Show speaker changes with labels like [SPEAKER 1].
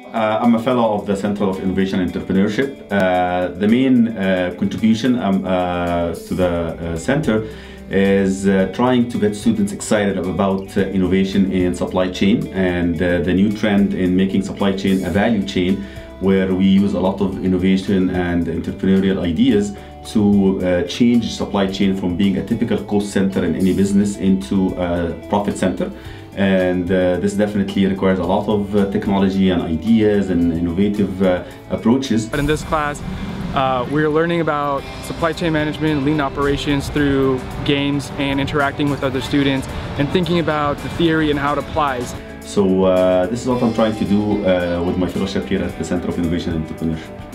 [SPEAKER 1] I'm a fellow of the Center of Innovation and Entrepreneurship. The main contribution to the center is trying to get students excited about innovation in supply chain and the new trend in making supply chain a value chain, where we use a lot of innovation and entrepreneurial ideas to change supply chain from being a typical cost center in any business into a profit center. And this definitely requires a lot of technology and ideas and innovative approaches.
[SPEAKER 2] But in this class, we're learning about supply chain management, lean operations through games and interacting with other students and thinking about the theory and how it applies.
[SPEAKER 1] So this is what I'm trying to do with my fellowship here at the Center of Innovation and Entrepreneurship.